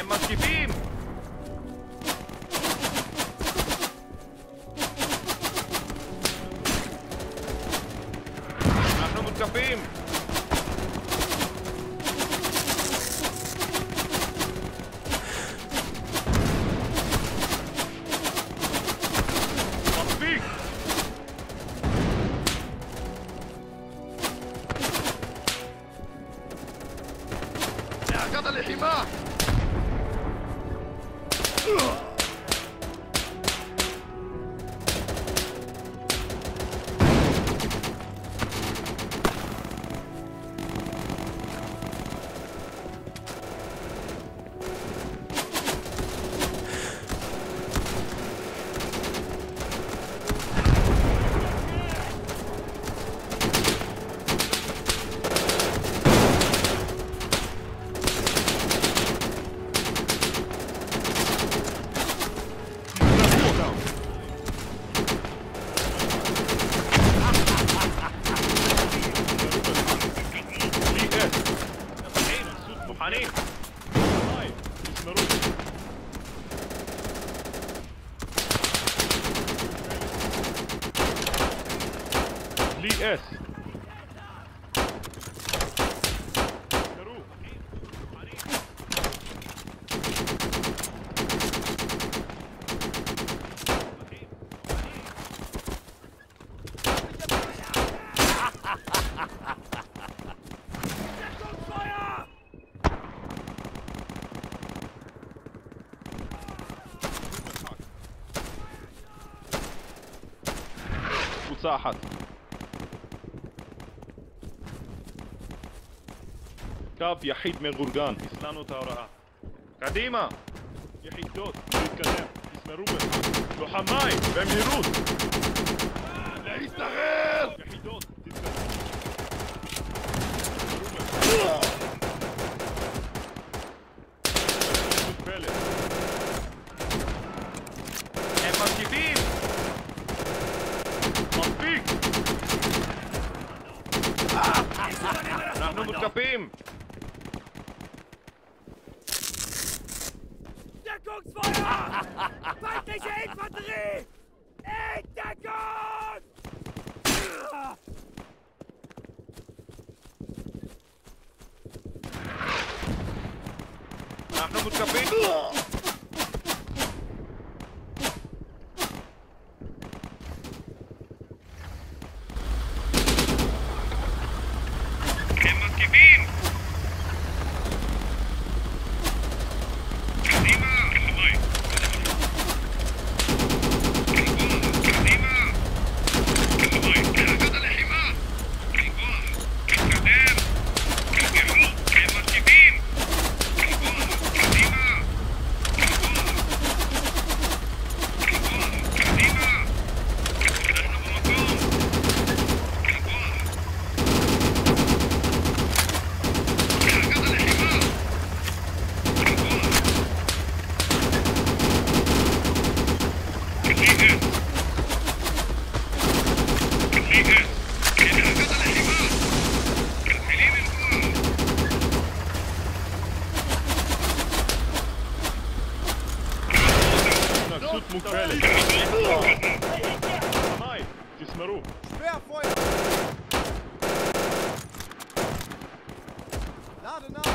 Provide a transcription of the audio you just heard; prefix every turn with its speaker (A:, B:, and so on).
A: הם מתקיפים! אנחנו מותקפים! מספיק! להגת הלחימה! מוכנים! לי אס! קבוצה אחת. קו יחיד מאורגן, הסלנו את ההוראה. קדימה! יחידות, להתקדם, תסמרו בך. לוחמיים, במהירות! להסתחרר! יחידות, תתקדם. הם מתקיפים! מספיק! אנחנו מותקפים!
B: Deckungsfeuer! Feindliche Infanterie! In Deckung!
A: אנחנו מותקפים! הם מתקיפים! קדימה! קדימה! להגת הלחימה! תתקדם! תתקדמו! הם מתקיפים! קדימה! קדימה! אנחנו במקום! להגת הלחימה! התנגשות מוגבלת. היי, תסמרו.
C: Schwerfeuer! Lade nach!